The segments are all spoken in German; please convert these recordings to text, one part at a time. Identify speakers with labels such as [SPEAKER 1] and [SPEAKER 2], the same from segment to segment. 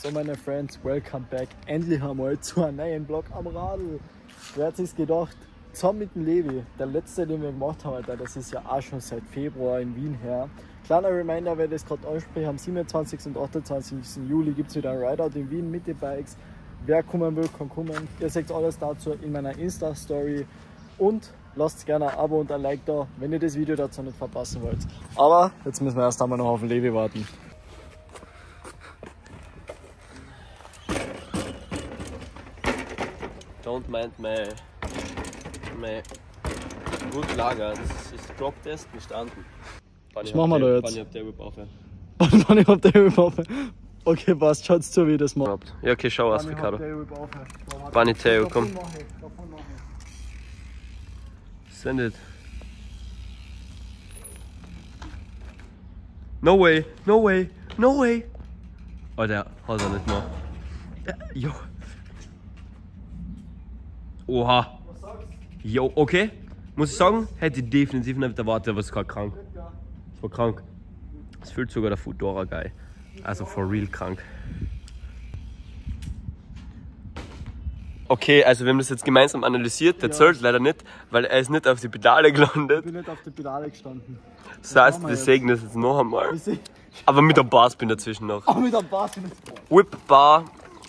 [SPEAKER 1] So meine Friends, welcome back. Endlich einmal zu einem neuen Vlog am Radl. Wer hat sich gedacht, zusammen mit dem Levi, der letzte, den wir gemacht haben, Alter, das ist ja auch schon seit Februar in Wien her. Kleiner Reminder, wer das gerade anspricht, am 27. und 28. Juli gibt es wieder ein Rideout in Wien mit den Bikes. Wer kommen will, kann kommen. Ihr seht alles dazu in meiner Insta-Story. Und lasst gerne ein Abo und ein Like da, wenn ihr das Video dazu nicht verpassen wollt. Aber jetzt müssen wir erst einmal noch auf den Levi warten.
[SPEAKER 2] Don't mind my gut Lager. Das ist Drop Test gestanden.
[SPEAKER 1] Was machen wir da jetzt?
[SPEAKER 2] Bunny auf der Whip aufhören.
[SPEAKER 1] Bunny auf der Whip aufhören. Okay, passt, schaut's zu, wie das macht.
[SPEAKER 2] Ja, okay, schau aus, Ricardo. Bunny Tail, komm. Send it. No way, no way, no way. Oh, der hat er nicht mehr. Jo. Oha. Jo, okay. Muss ich sagen, hätte ich definitiv nicht erwartet, aber es war krank. Es war krank. Es fühlt sogar der Foodora geil. Also for real krank. Okay, also wir haben das jetzt gemeinsam analysiert. Der zählt leider nicht, weil er ist nicht auf die Pedale gelandet.
[SPEAKER 1] Ich bin nicht auf die Pedale gestanden.
[SPEAKER 2] Das heißt, wir sägen das jetzt noch einmal. Aber mit einem Barspin dazwischen noch.
[SPEAKER 1] Aber mit einem Barspin.
[SPEAKER 2] Whip Bar.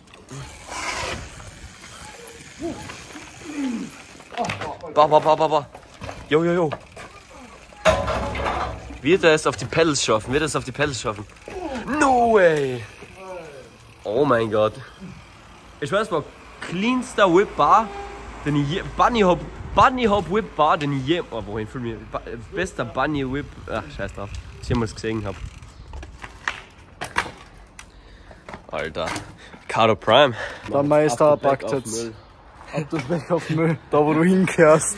[SPEAKER 2] Ba. Jo. Wird er es auf die Pedals schaffen? No way! Oh mein Gott. Ich weiß mal, cleanster Whip Bar, den ich je... Bunny Hop Whip Bar, den ich je... Oh, wohin für mich? Bester Bunny Whip... Ach, scheiß drauf. Was ich jemals gesehen habe. Alter. Ricardo Prime.
[SPEAKER 1] Der Meister packt jetzt. Ab das Weg auf Müll. Da wo du hinkehrst.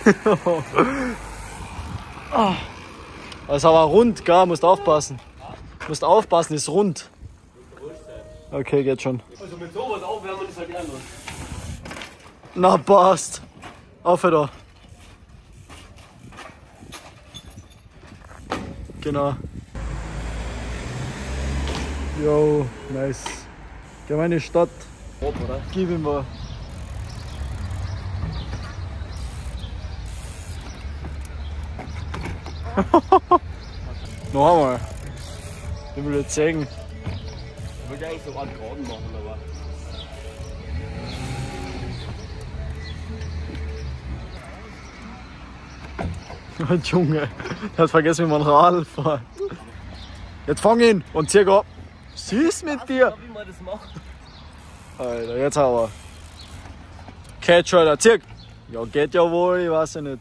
[SPEAKER 1] Das ist aber rund, gell? Musst aufpassen. Ist rund. Okay, geht schon.
[SPEAKER 2] Also mit sowas aufwärmen ist halt ehrenlos.
[SPEAKER 1] Na, passt. Auf da. Genau. Yo, nice. Geh mal in die Stadt.
[SPEAKER 2] Oder?
[SPEAKER 1] Gib ihm mal. Noch einmal. Ich will jetzt sagen.
[SPEAKER 2] Ich wollte eigentlich so einen Graden machen, aber...
[SPEAKER 1] Junge, der hat vergessen, wie man Radl fährt. Jetzt fang ihn und zieh ab. Süß mit dir.
[SPEAKER 2] Wie man das macht.
[SPEAKER 1] Alter, jetzt aber. Catch, Alter, zieh. Ja, geht ja wohl, ich weiß ja nicht.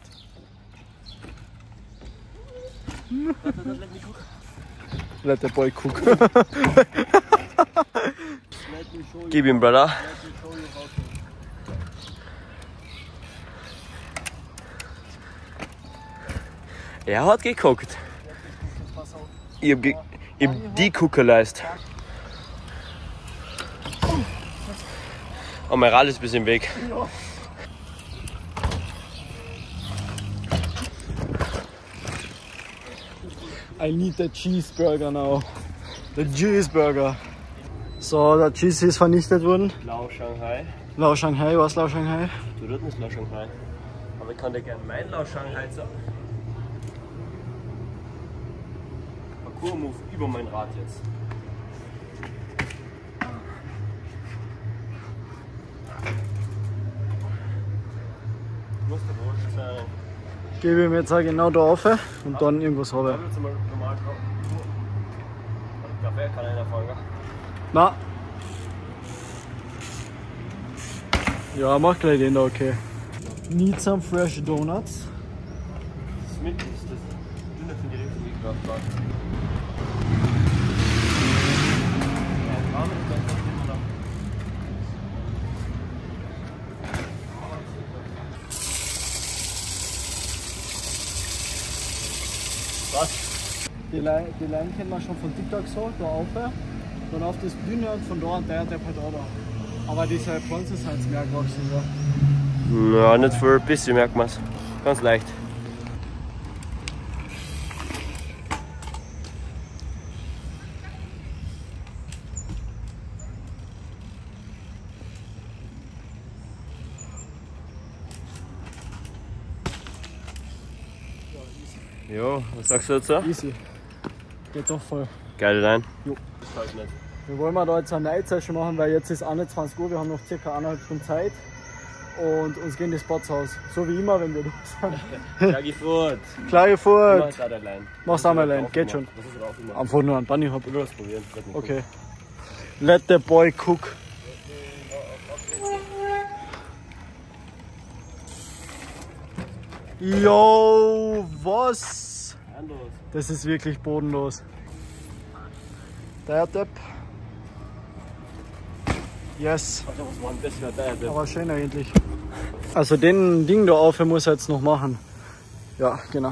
[SPEAKER 1] Let the boy cook.
[SPEAKER 2] Gib ihm, Brother. Er hat geguckt. Ich hab die Kuckerleist. Oh, mein Rad ist ein bisschen im Weg.
[SPEAKER 1] I need the cheeseburger now. The cheeseburger. So, der Cheese ist vernichtet worden.
[SPEAKER 2] Lau Shanghai.
[SPEAKER 1] Lau Shanghai, was Lau Shanghai?
[SPEAKER 2] Du dort nicht Lau Shanghai. Aber ich kann dir gerne mein Lau Shanghai sagen. Parcours-Move über mein Rad jetzt. Muss der Wurst sein.
[SPEAKER 1] Gebe ihm jetzt auch genau da rauf und dann irgendwas habe.
[SPEAKER 2] Ich jetzt mal normal Kaffee kann einer fangen.
[SPEAKER 1] Na. Ja, mach gleich den da, okay. Need some fresh donuts.
[SPEAKER 2] Das mit ist das dünne von die richtige Kraft war. Was?
[SPEAKER 1] Die Line kennen wir schon von TikTok so, da rauf. Dann auf das Dünne und von da an der halt auch da. Aber diese Pflanzen sind jetzt mehr gewachsen, ja.
[SPEAKER 2] Ja, nicht für ein bisschen merkt man es. Ganz leicht. Ja, was sagst du dazu?
[SPEAKER 1] Easy. Geht doch voll.
[SPEAKER 2] Geil rein.
[SPEAKER 1] Jo.
[SPEAKER 2] Das halt nicht.
[SPEAKER 1] Wir wollen da jetzt eine Night Session machen, weil jetzt ist 21 Uhr, wir haben noch circa 1,5 Stunden Zeit. Und uns gehen die Spots aus. So wie immer, wenn wir da sind.
[SPEAKER 2] Klage fort.
[SPEAKER 1] Klare Furt.
[SPEAKER 2] Mach's auch allein.
[SPEAKER 1] Mach's auch mal allein, geht schon.
[SPEAKER 2] Was ist drauf immer?
[SPEAKER 1] Einfach nur ein Bunny Hop.
[SPEAKER 2] Ich will was probieren.
[SPEAKER 1] Okay. Let the boy cook. Yo, was? Das ist wirklich bodenlos. Der Depp. Yes.
[SPEAKER 2] Also was war denn das für ein Teil?
[SPEAKER 1] Aber schön eigentlich. Also den Ding da auf muss er jetzt noch machen. Ja, genau.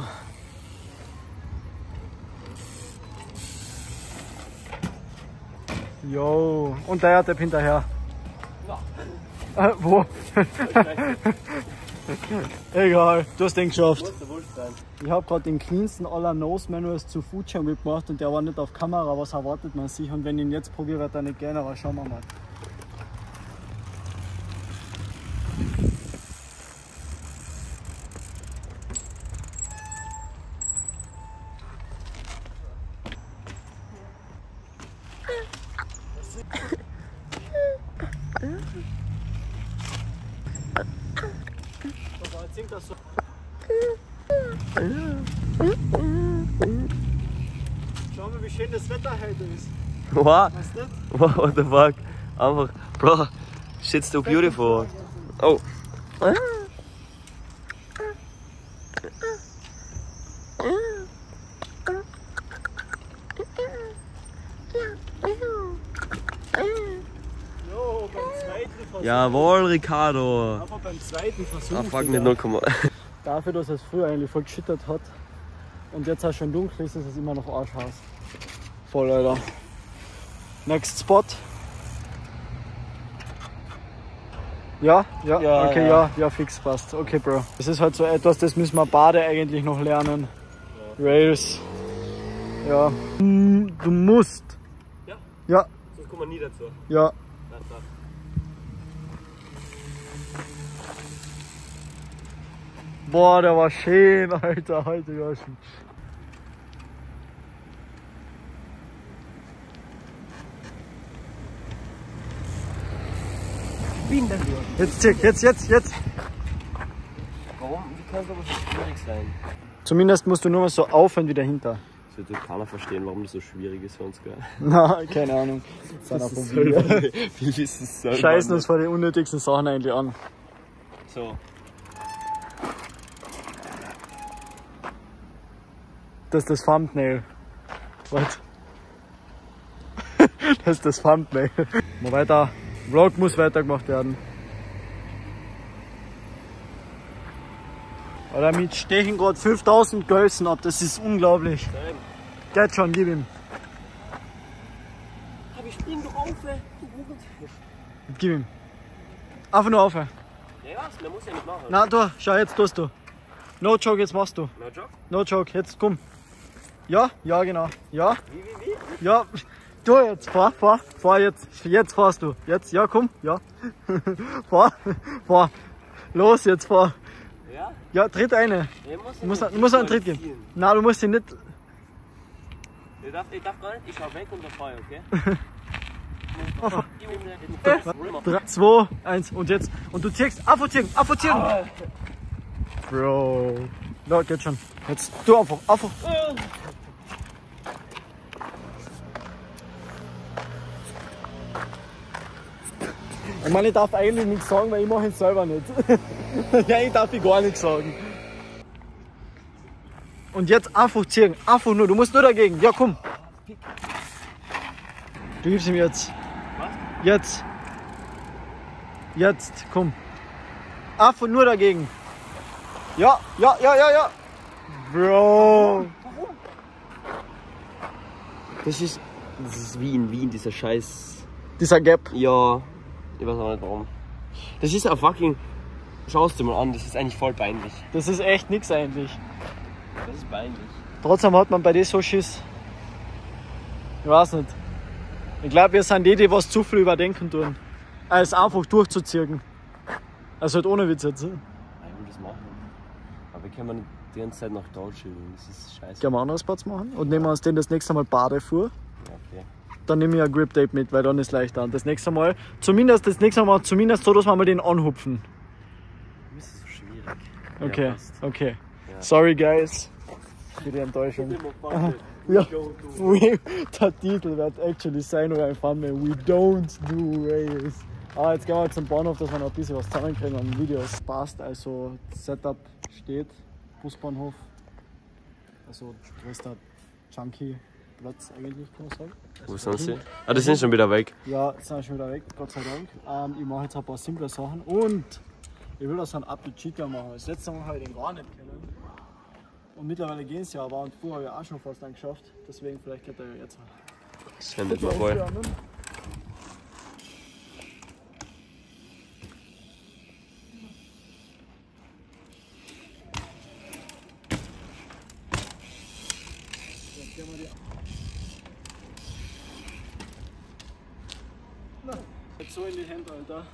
[SPEAKER 1] Jo, und der Depp hinterher. Wo? Egal, du hast den geschafft. Ich habe gerade den cleansten aller Nose Manuals zu Food Jam gemacht und der war nicht auf Kamera. Was erwartet man sich? Und wenn ich ihn jetzt probiere, wird er nicht gehen, aber schauen wir mal. Singt das so. Schau mal, wie schön das Wetter heute ist.
[SPEAKER 2] What?
[SPEAKER 1] Weißt du?
[SPEAKER 2] What the fuck? Einfach, bro, shit's so beautiful. Oh.
[SPEAKER 1] Jo, beim zweiten Versuch.
[SPEAKER 2] Jawohl, Ricardo.
[SPEAKER 1] Aber beim zweiten Versuch.
[SPEAKER 2] Ah, fuck,
[SPEAKER 1] Digga.
[SPEAKER 2] nicht 0,1.
[SPEAKER 1] Dafür, dass es früher eigentlich voll geschittert hat und jetzt auch schon dunkel ist, ist es immer noch arschhaus. Voll, Alter. Next Spot. Ja,
[SPEAKER 2] Ja,
[SPEAKER 1] okay,
[SPEAKER 2] ja.
[SPEAKER 1] ja, fix, passt. Okay, Bro. Das ist halt so etwas, das müssen wir beide eigentlich noch lernen. Ja. Rails. Ja. Du musst.
[SPEAKER 2] Ja?
[SPEAKER 1] Ja,
[SPEAKER 2] Sonst kommen wir nie dazu.
[SPEAKER 1] ja. Boah, der war schön, Alter, heute Goschen. Jetzt.
[SPEAKER 2] Warum? Wie kann es aber so schwierig sein?
[SPEAKER 1] Zumindest musst du nur mal so aufhören wie dahinter.
[SPEAKER 2] Das wird keiner verstehen, warum das so schwierig ist für uns, gell?
[SPEAKER 1] Na, keine Ahnung.
[SPEAKER 2] Wie ist es selber?
[SPEAKER 1] Scheißen uns vor den unnötigsten Sachen eigentlich an.
[SPEAKER 2] So.
[SPEAKER 1] Das ist das Thumbnail. Was? Das ist das Thumbnail. Mal weiter. Vlog muss weitergemacht werden. Oder mit stechen gerade 5000 Gölsen ab, das ist unglaublich.
[SPEAKER 2] Nein.
[SPEAKER 1] Geht schon, gib ihm.
[SPEAKER 2] Aber ich spring doch auf,
[SPEAKER 1] Gib ihm. Einfach nur auf.
[SPEAKER 2] Ja, was? Man muss ja nicht machen.
[SPEAKER 1] Na, du, schau, jetzt tust du. No joke, jetzt machst du.
[SPEAKER 2] No joke?
[SPEAKER 1] No joke, jetzt komm. Ja, genau. Ja,
[SPEAKER 2] Wie?
[SPEAKER 1] ja. Du jetzt, fahr jetzt. Jetzt fahrst du. Jetzt, ja, komm, ja. fahr. Los, jetzt fahr.
[SPEAKER 2] Ja?
[SPEAKER 1] Ja, tritt eine. Du musst einen Tritt geben. Na, du musst ihn nicht.
[SPEAKER 2] Ich darf gar nicht, ich schau weg und dann fahr ich, okay?
[SPEAKER 1] 3, 2, 1 und jetzt. Und du ziehst, einfach ziehen. Bro. Ja, geht schon. Jetzt, du einfach. Ich meine, ich darf eigentlich nichts sagen, weil ich mache es selber nicht. Ja, ich darf gar nichts sagen. Und jetzt einfach ziehen. Einfach nur, du musst nur dagegen. Ja, komm. Du gibst ihm jetzt.
[SPEAKER 2] Was?
[SPEAKER 1] Jetzt, komm. Einfach nur dagegen. Ja. Bro.
[SPEAKER 2] Das ist Wien, dieser Scheiß.
[SPEAKER 1] Dieser Gap.
[SPEAKER 2] Ja, ich weiß auch nicht warum. Das ist ein fucking. Schau es dir mal an, das ist eigentlich voll peinlich.
[SPEAKER 1] Das ist echt nix eigentlich.
[SPEAKER 2] Das ist peinlich.
[SPEAKER 1] Trotzdem hat man bei den so Schiss. Ich weiß nicht. Ich glaube, wir sind die was zu viel überdenken tun. Als einfach durchzuziehen. Also halt ohne Witz jetzt.
[SPEAKER 2] Ich will das machen. Aber wir können nicht die ganze Zeit nach Deutsch üben. Das ist scheiße.
[SPEAKER 1] Gehen wir einen Spatz machen und nehmen wir uns den das nächste Mal Bade vor.
[SPEAKER 2] Ja, okay.
[SPEAKER 1] Dann nehme ich ein Grip Tape mit, weil dann ist leichter. Und das nächste Mal so, dass wir mal den anhupfen.
[SPEAKER 2] Das ist so schwierig.
[SPEAKER 1] Okay,
[SPEAKER 2] Ja, passt.
[SPEAKER 1] okay.
[SPEAKER 2] Ja.
[SPEAKER 1] Sorry guys für die Enttäuschung. Ja, der Titel wird actually sein oder ein Fun, man. We don't do race. Aber jetzt gehen wir zum Bahnhof, dass wir noch ein bisschen was zusammenkriegen an Videos. Passt, also Setup steht, Busbahnhof. Also größter Junkie-Platz eigentlich, kann man sagen.
[SPEAKER 2] Wo sind sie? Ah, die sind schon wieder weg.
[SPEAKER 1] Ja, sind schon wieder weg, Gott sei Dank. Ich mache jetzt ein paar simple Sachen und ich will das ein Up-to-Cheater machen. Das letzte Mal habe ich den gar nicht kennen. Und mittlerweile gehen es ja, aber und vorher habe ich auch schon fast einen geschafft. Deswegen vielleicht geht er ja jetzt.
[SPEAKER 2] Das wendet mal voll.
[SPEAKER 1] Jetzt so in die Hände, Alter.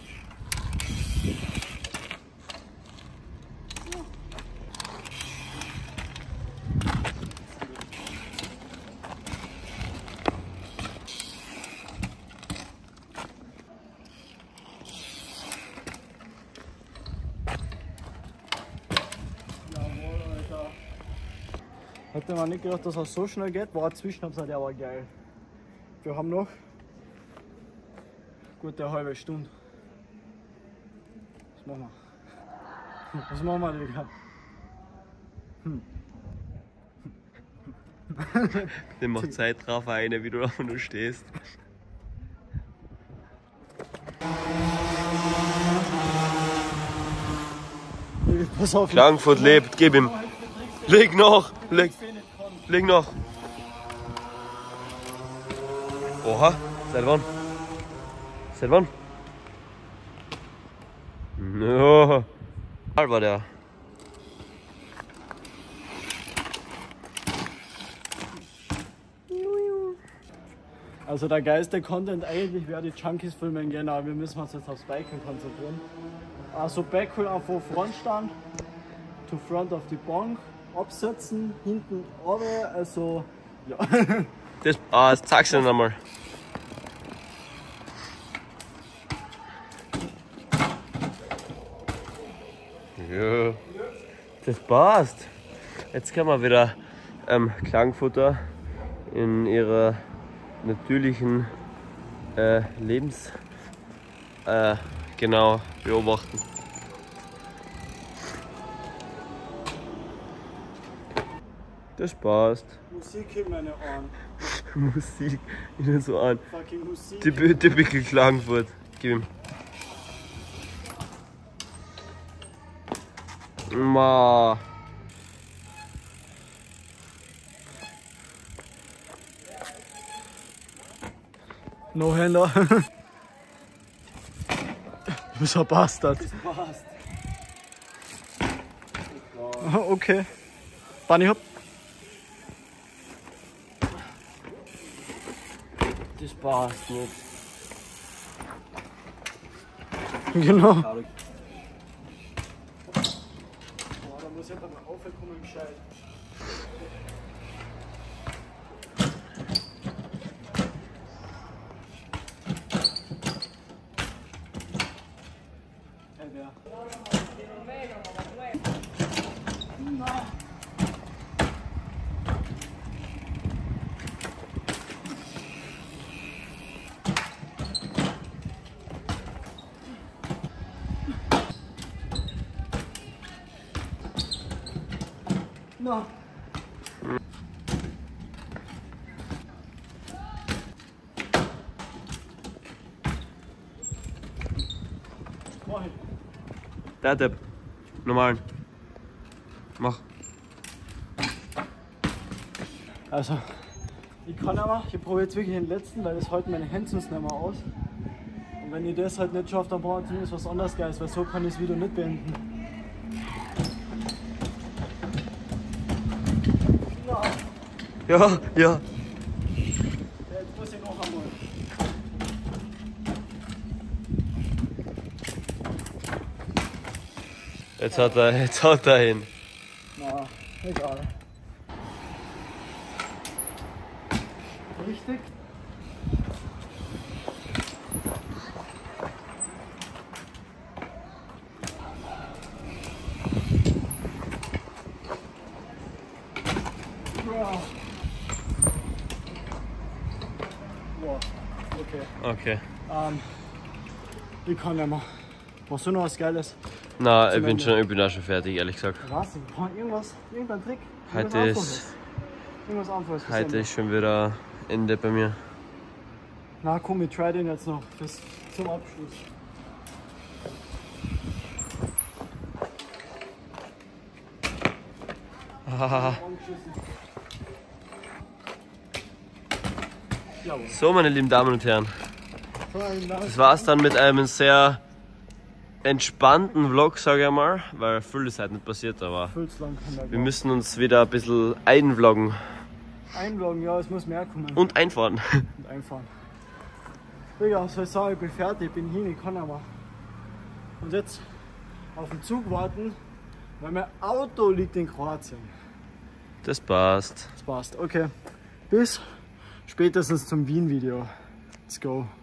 [SPEAKER 1] Hätte man nicht gedacht, dass es so schnell geht. War Zwischenabsatz, der war geil. Wir haben noch gut eine halbe Stunde. Was machen wir? Was machen wir, Digga?
[SPEAKER 2] Den macht Zeitraffer eine, wie du da nur stehst.
[SPEAKER 1] Pass auf.
[SPEAKER 2] Klagenfurt lebt, gib ihm. Leg noch, leg noch. Oha, seit wann? Seit wann? No. War der.
[SPEAKER 1] Also der geilste Content eigentlich wäre die Junkies filmen gehen, aber wir müssen uns jetzt aufs Biken konzentrieren. Also Backhol einfach Frontstand, to front auf die Bank, absetzen, hinten runter, also ja.
[SPEAKER 2] Das zeig's dir nochmal. Ja, das passt. Jetzt können wir wieder Klagenfutter in ihrer natürlichen Lebens genau beobachten. Das passt.
[SPEAKER 1] Musik in meine Ohren.
[SPEAKER 2] Musik, ihnen so an.
[SPEAKER 1] Fucking Musik.
[SPEAKER 2] Typical Klagenfurt. Gib ihm. Ma.
[SPEAKER 1] No-Hander. Du bist ein Bastard.
[SPEAKER 2] Das passt.
[SPEAKER 1] Okay. Bunny Hop.
[SPEAKER 2] Das passt nicht.
[SPEAKER 1] Genau. Boah, da muss ich einfach mal aufkommen, gescheit. No.
[SPEAKER 2] Der Depp. Normal. Mach.
[SPEAKER 1] Also, ich kann aber, ich probiere jetzt wirklich den letzten, weil das halten meine Hände sonst nicht mehr aus. Und wenn ich das halt nicht schaffe, dann brauche ich zumindest was anderes Geiles, weil so kann ich das Video nicht beenden.
[SPEAKER 2] Ja, ja.
[SPEAKER 1] Jetzt muss ich noch einmal.
[SPEAKER 2] Jetzt haut er hin.
[SPEAKER 1] Nein. Egal. Richtig. Wow. Wow. Okay.
[SPEAKER 2] Okay.
[SPEAKER 1] Ich kann nicht mehr. Machst du noch was Geiles?
[SPEAKER 2] Na, ich bin auch schon fertig, ehrlich gesagt.
[SPEAKER 1] Was? Irgendein Trick?
[SPEAKER 2] Heute ist schon wieder Ende bei mir.
[SPEAKER 1] Na komm, ich try den jetzt noch zum Abschluss.
[SPEAKER 2] So, meine lieben Damen und Herren, das war's dann mit einem sehr entspannten Vlog, sage ich mal, weil viel ist halt nicht passiert, aber wir müssen uns wieder ein bisschen einvloggen.
[SPEAKER 1] Einvloggen, ja, es muss mehr kommen.
[SPEAKER 2] Und einfahren.
[SPEAKER 1] Und einfahren. Digga, soll ich sagen, ich bin fertig, ich bin hin, ich kann nicht mehr. Und jetzt auf den Zug warten, weil mein Auto liegt in Kroatien.
[SPEAKER 2] Das passt.
[SPEAKER 1] Das passt, okay. Bis spätestens zum Wien-Video. Let's go.